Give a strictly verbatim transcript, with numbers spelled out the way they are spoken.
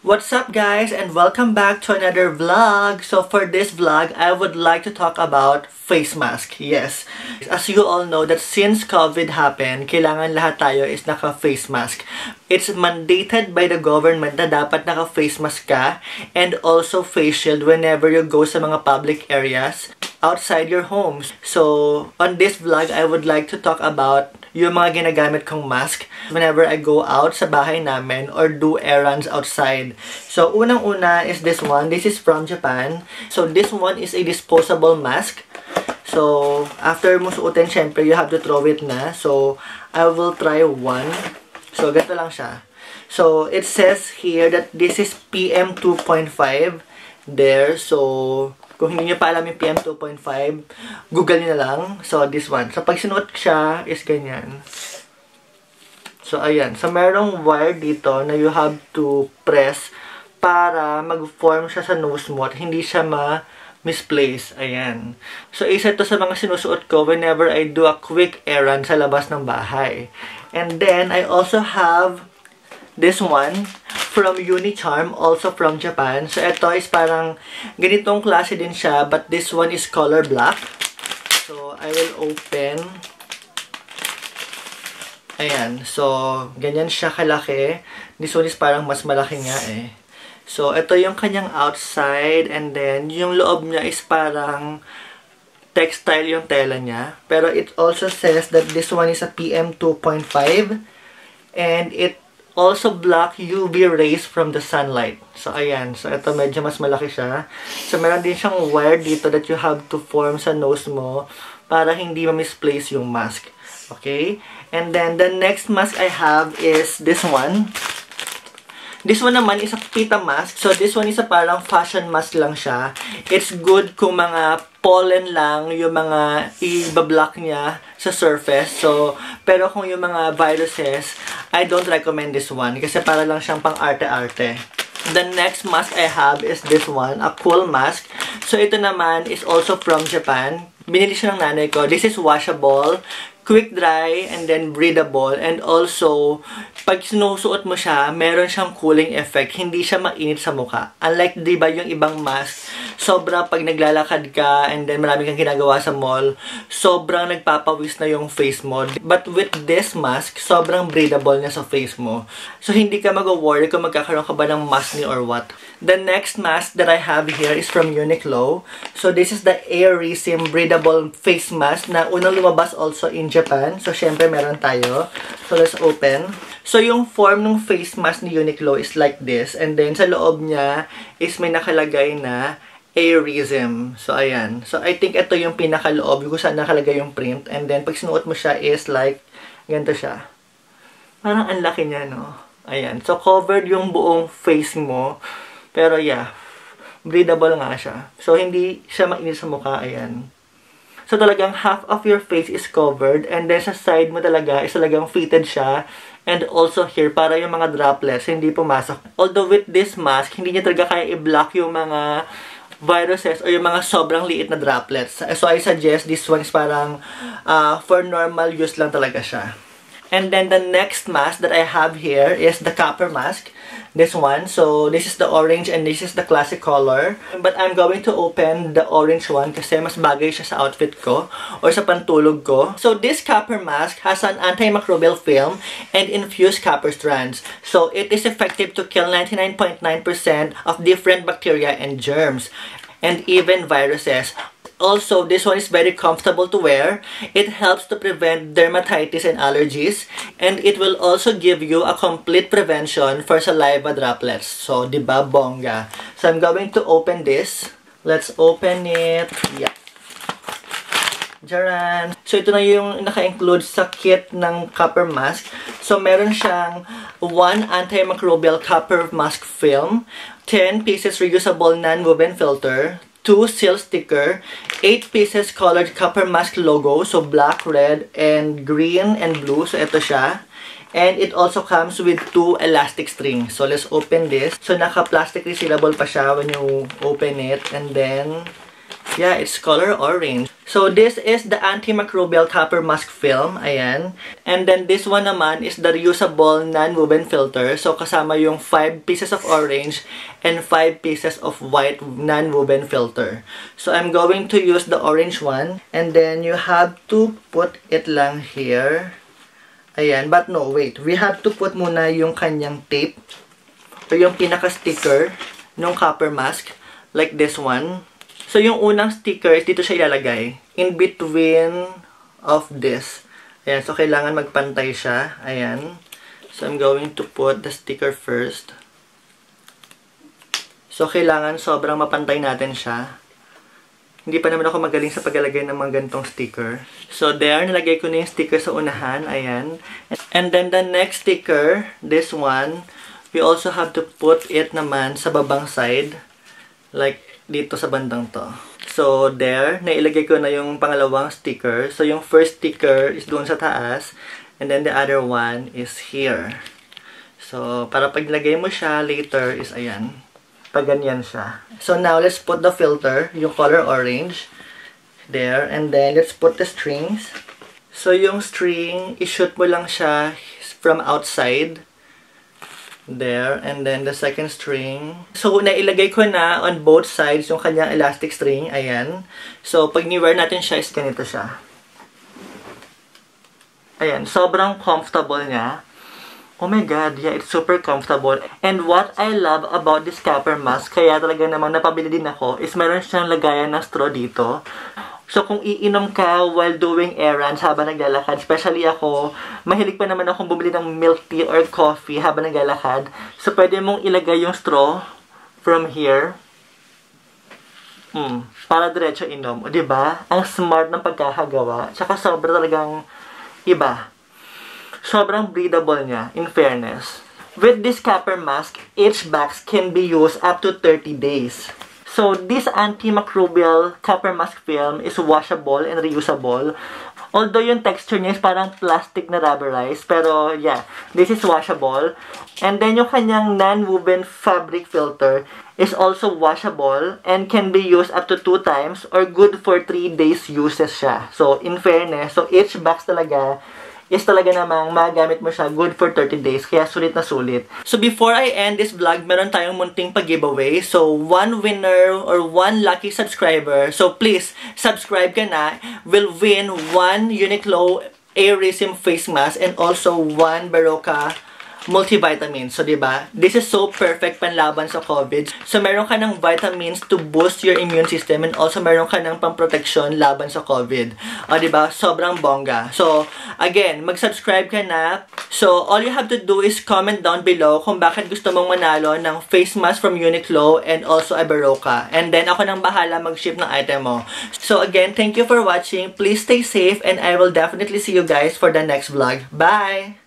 What's up guys, and welcome back to another vlog. So for this vlog, I would like to talk about face mask. Yes, as you all know that since COVID happened, kailangan lahat tayo is naka-face mask. It's mandated by the government na dapat naka-face mask ka and also face shield whenever you go sa mga public areas outside your homes. So on this vlog, I would like to talk about yung mga ginagamit kong mask whenever I go out sa bahay namin or do errands outside. So, unang-una is this one. This is from Japan. So, this one is a disposable mask. So, after mo suotin, syempre, you have to throw it na. So, I will try one. So, ganito lang siya. So, it says here that this is P M two point five. There. So, kung hindi nyo pa alam yung P M two point five, Google nyo na lang. So, this one. So, pag sinuot siya, is ganyan. So, ayan. So, merong wire dito na you have to press para mag-form siya sa nose mo at hindi siya ma-misplace. Ayan. So, isa ito sa mga sinusuot ko whenever I do a quick errand sa labas ng bahay. And then, I also have this one from Unicharm, also from Japan. So, ito is parang ganitong klase din siya, but this one is color black. So, I will open. Ayan. So, ganyan siya kalaki. This one is parang mas malaki nga eh. So, ito yung kanyang outside, and then, yung loob niya is parang textile yung tela niya. Pero it also says that this one is a P M two point five, and it also block U V rays from the sunlight. So, ayan. So, ito medyo mas malaki siya. So, meron din siyang wire dito that you have to form sa nose mo para hindi ma-misplace yung mask. Okay? And then, the next mask I have is this one. This one naman is a pita mask. So, this one is a parang fashion mask lang siya. It's good kung mga pollen lang yung mga i-block niya sa surface. So, pero kung yung mga viruses, I don't recommend this one kasi para lang siyang pang arte-arte. The next mask I have is this one, a cool mask. So, ito naman is also from Japan. Binili siya ng nanay ko. This is washable, quick dry, and then breathable. And also, pag sinusuot mo siya, meron siyang cooling effect. Hindi siya mainit sa mukha. Unlike, di ba, yung ibang mask, sobrang pag naglalakad ka and then marami kang ginagawa sa mall, sobrang nagpapawis na yung face mo. But with this mask, sobrang breathable niya sa face mo. So, hindi ka mag-worry kung magkakaroon ka ba ng mask or what. The next mask that I have here is from Uniqlo. So, this is the Airisim breathable face mask na unang lumabas also in Japan. So, syempre, meron tayo. So, let's open. So, yung form ng face mask ni Uniqlo is like this. And then, sa loob niya is may nakalagay na Airisim. So, ayan. So, I think ito yung pinakaloob kung saan nakalagay yung print. And then, pag sinuot mo siya is like, ganito siya. Parang ang laki niya, no? Ayan. So, covered yung buong face mo. Pero, yeah. Breathable nga siya. So, hindi siya mainit sa mukha. Ayan. So, talagang half of your face is covered. And then, sa side mo talaga is talagang fitted siya. And also here, para yung mga droplets hindi pumasok. Although with this mask, hindi niya talaga kaya i-block yung mga viruses or yung mga sobrang liit na droplets. So, I suggest this one is parang uh, for normal use lang talaga siya. And then, the next mask that I have here is the copper mask. This one. So, this is the orange and this is the classic color. But I'm going to open the orange one kasi mas bagay siya sa outfit ko or sa pantulog ko. So, this copper mask has an antimicrobial film and infused copper strands. So, it is effective to kill ninety-nine point nine percent of different bacteria and germs and even viruses. Also, this one is very comfortable to wear. It helps to prevent dermatitis and allergies. And it will also give you a complete prevention for saliva droplets. So, diba, bongga? So, I'm going to open this. Let's open it. Yeah. Jaran. So, ito na yung naka-include sa kit ng copper mask. So, meron siyang one antimicrobial copper mask film, ten pieces reusable non-woven filter, two seal sticker, eight pieces colored copper mask logo, so black, red, and green, and blue. So, ito siya. And it also comes with two elastic strings. So, let's open this. So, naka-plastic resealable pa siya when you open it. And then, Yeah, it's color orange. So, this is the antimicrobial copper mask film. Ayan. And then, this one naman is the reusable non-woven filter. So, kasama yung five pieces of orange and five pieces of white non-woven filter. So, I'm going to use the orange one. And then, you have to put it lang here. Ayan. But no, wait. We have to put muna yung kanyang tape. O yung pinaka-sticker ng copper mask. Like this one. So, yung unang sticker, dito siya ilalagay. In between of this. Ayan. So, kailangan magpantay siya. Ayan. So, I'm going to put the sticker first. So, kailangan sobrang mapantay natin siya. Hindi pa naman ako magaling sa paglalagay ng mga ganitong sticker. So, there. Nalagay ko na yung sticker sa unahan. Ayan. And then, the next sticker, this one, we also have to put it naman sa babang side. Like, dito sa bandang to. So, there, nailagay ko na yung pangalawang sticker. So, yung first sticker is doon sa taas. And then, the other one is here. So, para pag nilagay mo siya later is, ayan. Pag ganyan siya. So, now, let's put the filter, yung color orange. There. And then, let's put the strings. So, yung string, i-shoot mo lang siya from outside. There, and then the second string. So, nailagay ko na on both sides yung kanyang elastic string. Ayan. So, pag ni-wear natin siya, is ganito siya. Ayan. Sobrang comfortable niya. Oh my God, yeah, it's super comfortable. And what I love about this copper mask, kaya talaga namang napabili din ako, is meron siyang lagayan ng straw dito. So, kung iinom ka while doing errands habang naglalakad, especially ako, mahilig pa naman akong bumili ng milk tea or coffee habang naglalakad. So, pwede mong ilagay yung straw from here. Hmm, para diretso inom. O, diba? Ang smart ng pagkakagawa. Tsaka sobrang talagang iba. Sobrang breathable niya, in fairness. With this copper mask, each box can be used up to thirty days. So, this antimicrobial copper mask film is washable and reusable. Although yung texture niya is parang plastic na rubberized. Pero, yeah, this is washable. And then, yung kanyang non-woven fabric filter is also washable and can be used up to two times or good for three days uses siya. So, in fairness, so each box talaga is talaga namang magamit mo siya good for thirty days. Kaya sulit na sulit. So before I end this vlog, meron tayong munting pag-giveaway. So one winner or one lucky subscriber, so please subscribe ka na, will win one Uniqlo Airism face mask and also one Berocca multivitamin. So, diba? This is so perfect panlaban sa COVID. So, meron ka ng vitamins to boost your immune system and also meron ka ng pang-protection laban sa COVID. O, diba? Sobrang bongga. So, again, mag-subscribe ka na. So, all you have to do is comment down below kung bakit gusto mong manalo ng face mask from Uniqlo and also a Berocca. And then, ako nang bahala mag-ship ng item mo. So, again, thank you for watching. Please stay safe and I will definitely see you guys for the next vlog. Bye!